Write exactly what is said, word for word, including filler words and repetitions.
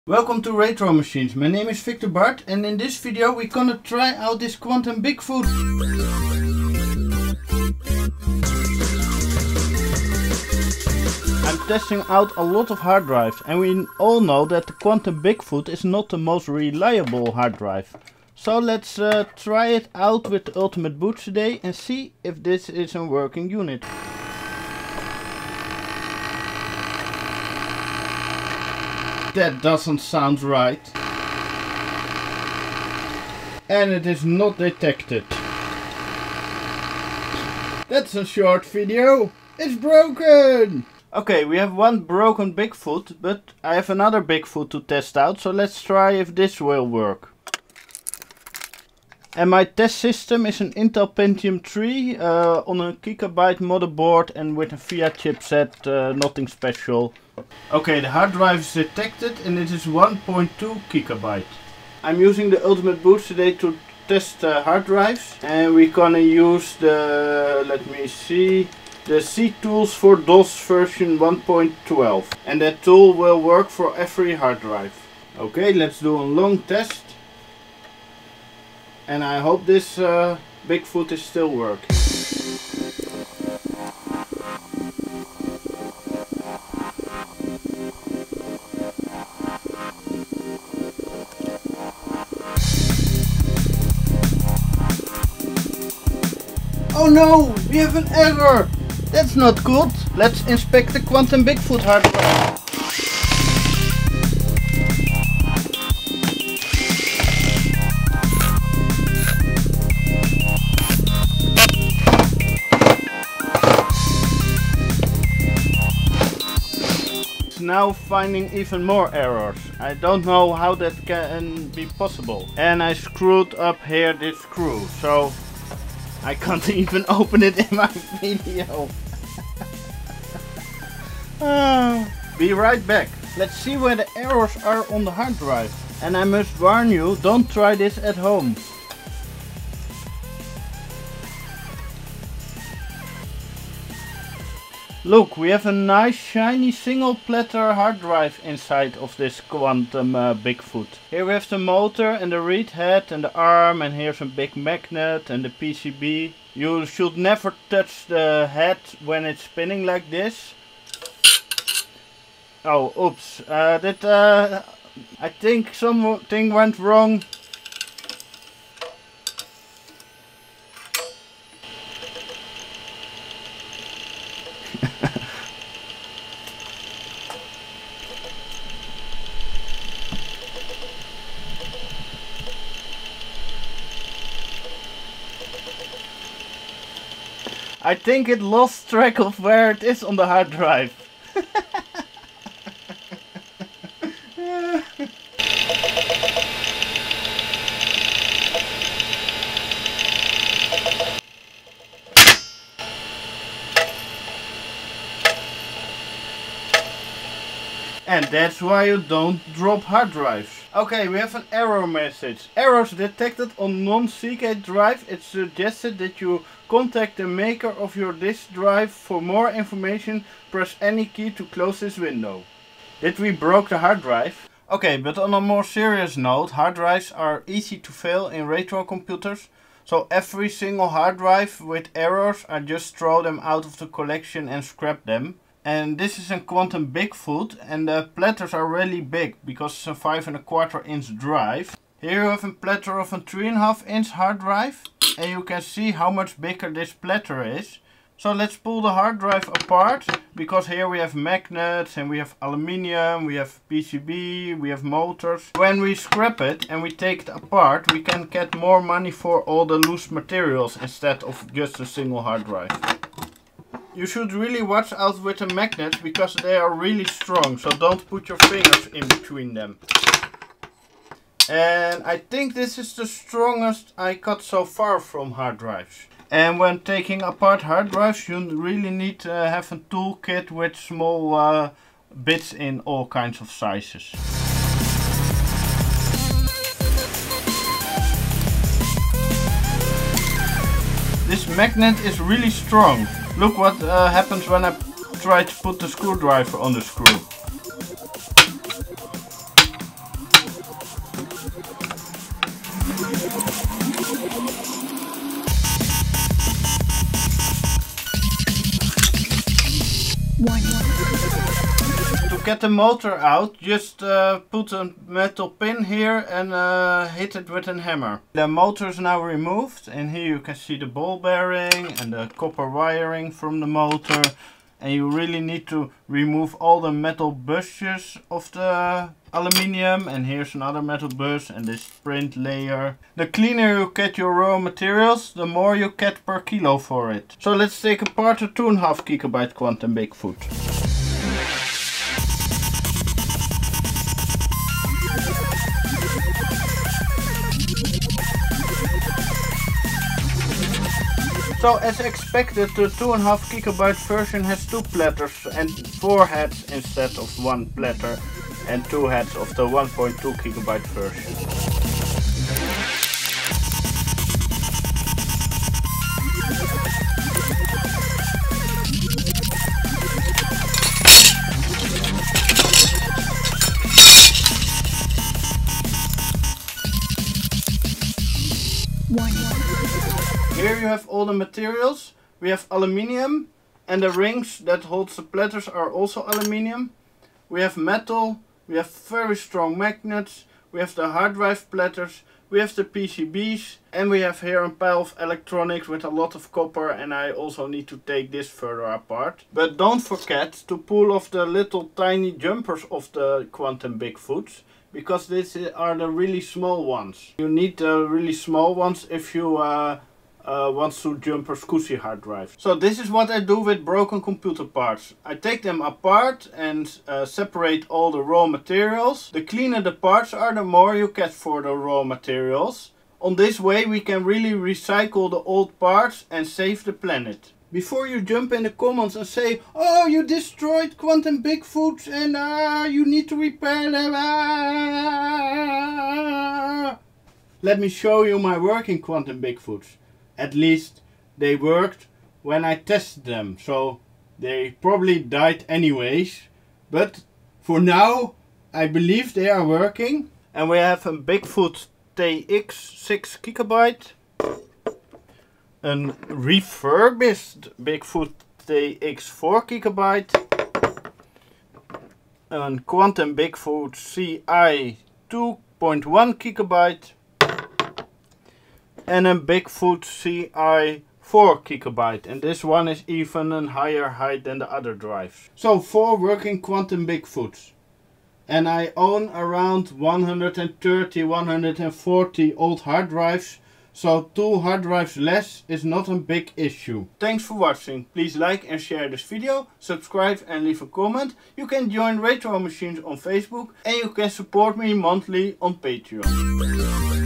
Welcome to Retro Machines. My name is Victor Bart and in this video we're gonna try out this Quantum Bigfoot. I'm testing out a lot of hard drives and we all know that the Quantum Bigfoot is not the most reliable hard drive. So let's uh, try it out with the Ultimate Boot today and see if this is a working unit. That doesn't sound right. And it is not detected. That's a short video. It's broken! Okay, we have one broken Bigfoot, but I have another Bigfoot to test out, so let's try if this will work. And my test system is an Intel Pentium three uh, on a gigabyte motherboard and with a VIA chipset, uh, nothing special. Okay, the hard drive is detected and it is one point two gigabyte. I'm using the Ultimate Boot today to test uh, hard drives, and we're gonna use the, let me see, the C Tools for DOS version one point twelve, and that tool will work for every hard drive. Okay, let's do a long test. And I hope this uh, Bigfoot is still working. Oh no! We have an error! That's not good! Let's inspect the Quantum Bigfoot hard drive. Now finding even more errors. I don't know how that can be possible. And I screwed up here this screw, so I can't even open it in my video. uh, be right back. Let's see where the errors are on the hard drive. And I must warn you, don't try this at home. Look, we have a nice shiny single platter hard drive inside of this Quantum uh, Bigfoot. Here we have the motor and the read head and the arm, and here's a big magnet and the P C B. You should never touch the head when it's spinning like this. Oh, oops. Uh, that, uh, I think something went wrong. I think it lost track of where it is on the hard drive. And that's why you don't drop hard drives. Okay, we have an error message. Errors detected on non-Seagate drive. It's suggested that you contact the maker of your disk drive. For more information, press any key to close this window. Did we broke the hard drive? Okay, but on a more serious note, hard drives are easy to fail in retro computers. So every single hard drive with errors, I just throw them out of the collection and scrap them. And this is a Quantum Bigfoot, and the platters are really big because it's a five and a quarter inch drive. Here you have a platter of a three and a half inch hard drive, and you can see how much bigger this platter is. So let's pull the hard drive apart, because here we have magnets and we have aluminium, we have P C B, we have motors. When we scrap it and we take it apart, we can get more money for all the loose materials instead of just a single hard drive. You should really watch out with the magnets because they are really strong, so don't put your fingers in between them. And I think this is the strongest I got so far from hard drives. And when taking apart hard drives, you really need to have a toolkit with small uh, bits in all kinds of sizes. This magnet is really strong. Look what uh, happens when I try to put the screwdriver on the screw. To get the motor out, just uh, put a metal pin here and uh, hit it with a hammer. The motor is now removed, and here you can see the ball bearing and the copper wiring from the motor. And you really need to remove all the metal bushes of the aluminium. And here's another metal bush and this print layer. The cleaner you get your raw materials, the more you get per kilo for it. So let's take apart a two and a half gigabyte Quantum Bigfoot. So as expected, the two and a half gigabyte version has two platters and four heads instead of one platter, and two heads of the one point two gigabyte version. Here you have all the materials. We have aluminium, and the rings that hold the platters are also aluminium. We have metal, we have very strong magnets, we have the hard drive platters, we have the P C Bs, and we have here a pile of electronics with a lot of copper, and I also need to take this further apart. But don't forget to pull off the little tiny jumpers of the Quantum Bigfoots, because these are the really small ones. You need the really small ones if you uh, Uh, wants to jump a SCSI hard drive. So this is what I do with broken computer parts. I take them apart and uh, separate all the raw materials. The cleaner the parts are, the more you get for the raw materials. On this way we can really recycle the old parts and save the planet. Before you jump in the comments and say, oh, you destroyed Quantum Bigfoot and uh, you need to repair them. Ah. Let me show you my working Quantum Bigfoots. At least they worked when I tested them, so they probably died anyways. But for now, I believe they are working. And we have a Bigfoot T X six gigabyte, a refurbished Bigfoot T X four gigabyte, a Quantum Bigfoot C I two point one gigabyte, and a Bigfoot C I four gigabyte, and this one is even a higher height than the other drives. So four working Quantum Bigfoots, and I own around one hundred thirty, one hundred forty old hard drives, so two hard drives less is not a big issue. Thanks for watching. Please like and share this video, subscribe and leave a comment. You can join Retro Machines on Facebook, and you can support me monthly on Patreon.